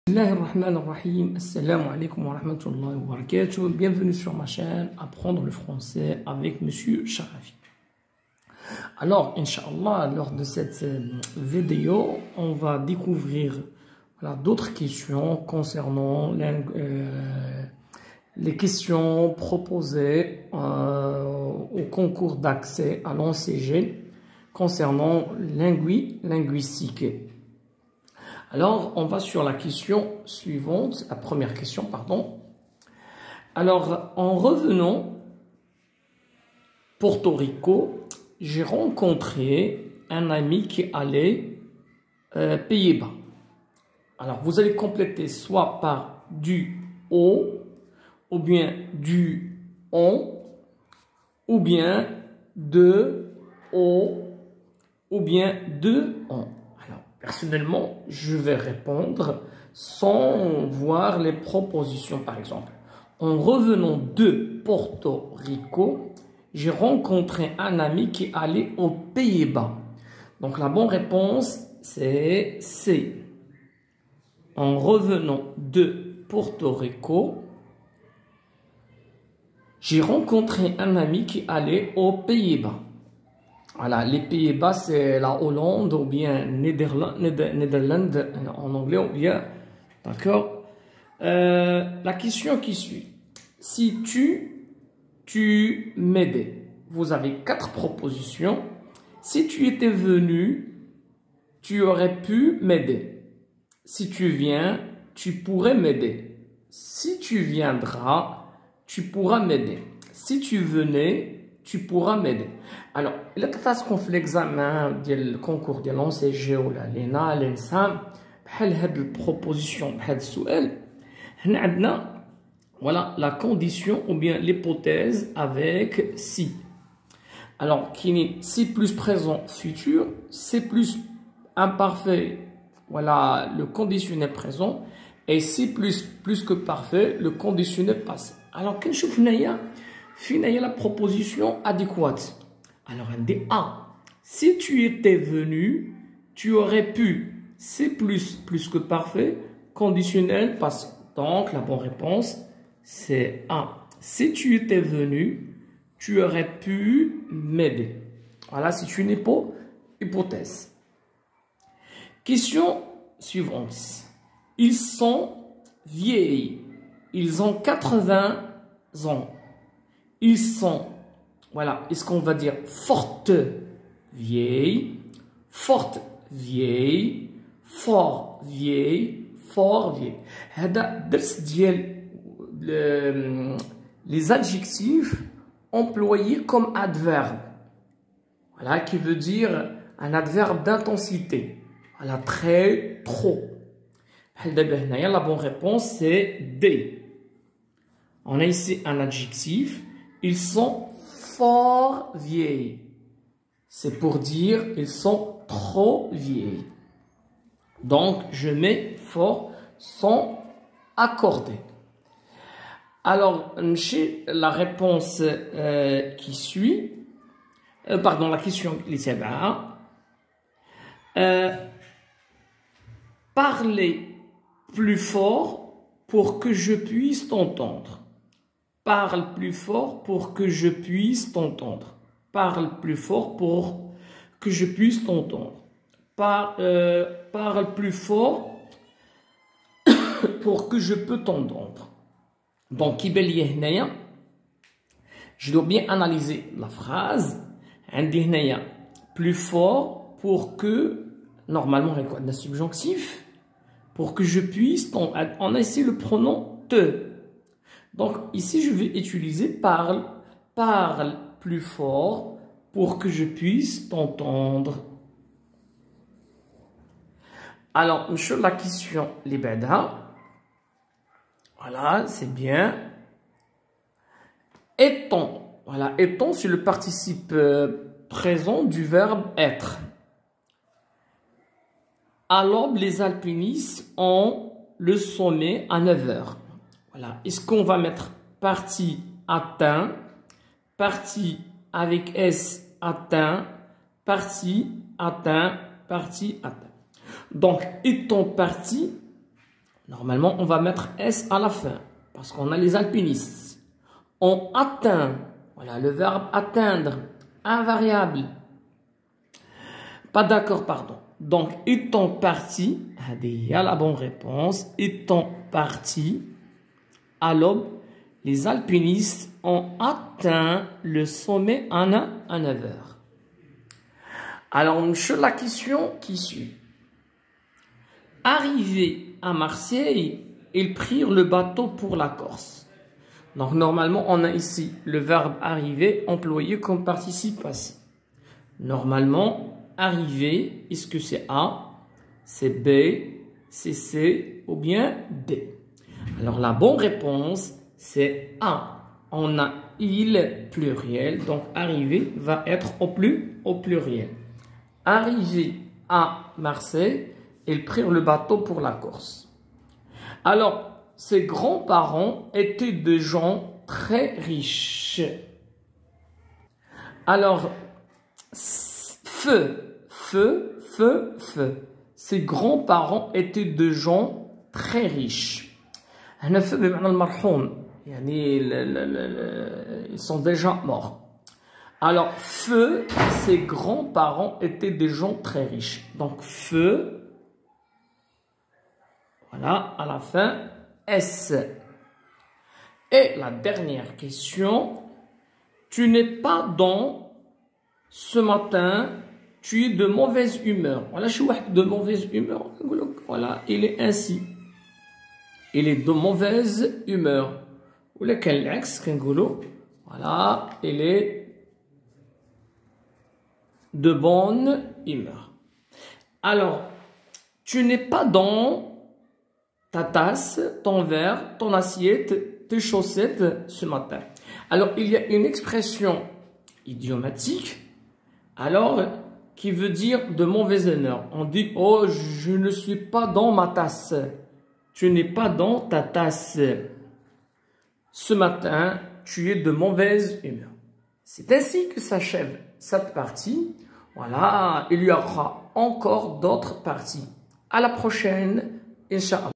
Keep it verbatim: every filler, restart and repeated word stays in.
Bismillahirrahmanirrahim. Assalamu alaikum wa rahmatullahi wa barakatuh. Bienvenue sur ma chaîne Apprendre le français avec Monsieur Sharafi. Alors, Inch'Allah, lors de cette vidéo, on va découvrir voilà, d'autres questions concernant euh, les questions proposées euh, au concours d'accès à l'O C G concernant lingui, linguistique. Alors, on va sur la question suivante, la première question, pardon. Alors, en revenant Porto Rico, j'ai rencontré un ami qui allait euh, Pays-Bas. Alors, vous allez compléter soit par du au, ou bien du on, ou bien de au, ou bien de on. Personnellement, je vais répondre sans voir les propositions, par exemple. En revenant de Porto Rico, j'ai rencontré un ami qui allait aux Pays-Bas. Donc, la bonne réponse, c'est C. En revenant de Porto Rico, j'ai rencontré un ami qui allait aux Pays-Bas. Voilà, les Pays-Bas, c'est la Hollande ou bien Netherlands en anglais ou bien, d'accord. Euh, la question qui suit, si tu, tu m'aidais, vous avez quatre propositions. Si tu étais venu, tu aurais pu m'aider. Si tu viens, tu pourrais m'aider. Si tu viendras, tu pourras m'aider. Si tu venais, tu pourras m'aider. Alors, il y a l'examen du concours de l'O C G ou la l'ENA, l'ENSAM, بحال هاد البروبوزيشن بحال السؤال هنا عندنا voilà la condition ou bien l'hypothèse avec si. Alors, qui est si plus présent futur, si plus imparfait, voilà le conditionnel présent, et si plus plus que parfait, le conditionnel passé. Alors, كنشوف هنايا فين هي la proposition adéquate. Alors, on dit A. Si tu étais venu, tu aurais pu. C'est plus, plus que parfait. Conditionnel passé. Donc, la bonne réponse, c'est A. Si tu étais venu, tu aurais pu m'aider. Voilà, c'est une hypo, hypothèse. Question suivante. Ils sont vieilles. Ils ont quatre-vingts ans. Ils sont, voilà, est-ce qu'on va dire forte vieille, forte vieille, fort vieille, fort vieille. هذا درس ديال les adjectifs employés comme adverbe. Voilà, qui veut dire un adverbe d'intensité. Voilà, très, trop. La bonne réponse c'est D. On a ici un adjectif. Ils sont fort vieilles. C'est pour dire ils sont trop vieilles. Donc, je mets fort sans accorder. Alors, la réponse euh, qui suit, euh, pardon, la question qui est euh, parlez plus fort pour que je puisse t'entendre. Parle plus fort pour que je puisse t'entendre. Parle plus fort pour que je puisse t'entendre. Par, euh, parle plus fort pour que je peux t'entendre. Donc, je dois bien analyser la phrase. Plus fort pour que, normalement, on a un subjonctif, pour que je puisse t'entendre. On a ici le pronom te. Donc, ici, je vais utiliser parle, parle plus fort pour que je puisse t'entendre. Alors, sur la question, les bada. Voilà, c'est bien. Étant. Voilà, étant, c'est le participe euh, présent du verbe être. À l'aube, les alpinistes ont le sommet à neuf heures. Voilà. Est-ce qu'on va mettre partie atteint, partie avec S atteint, partie atteint, partie atteint. Donc, étant parti, Normalement, on va mettre S à la fin parce qu'on a les alpinistes. On atteint, voilà le verbe atteindre, invariable. Pas d'accord, pardon. Donc, étant parti, il y a la bonne réponse. Étant parti à l'aube, les alpinistes ont atteint le sommet à neuf heures. Alors, sur la question qui suit. Arrivés à Marseille, ils prirent le bateau pour la Corse. Donc, normalement, on a ici le verbe arriver employé comme participe passé. Normalement, arriver, est-ce que c'est A, c'est B, c'est C ou bien D? Alors, la bonne réponse, c'est A. On a il pluriel, donc arriver va être au, plus, au pluriel. Arrivé à Marseille, ils prirent le bateau pour la Corse. Alors, ses grands-parents étaient des gens très riches. Alors, feu, feu, feu, feu. Ses grands-parents étaient des gens très riches. Ils sont déjà morts. Alors, feu, ses grands-parents étaient des gens très riches. Donc, feu, voilà, à la fin, S. Et la dernière question, tu n'es pas dans ce matin, tu es de mauvaise humeur. Voilà, je suis de mauvaise humeur. Voilà, il est ainsi. Il est de mauvaise humeur. Voilà, il est de bonne humeur. Alors, tu n'es pas dans ta tasse, ton verre, ton assiette, tes chaussettes ce matin. Alors, il y a une expression idiomatique, alors, qui veut dire de mauvaise humeur. On dit, oh, je ne suis pas dans ma tasse. Tu n'es pas dans ta tasse. Ce matin, tu es de mauvaise humeur. C'est ainsi que s'achève cette partie. Voilà, il y aura encore d'autres parties. À la prochaine, Inch'Allah.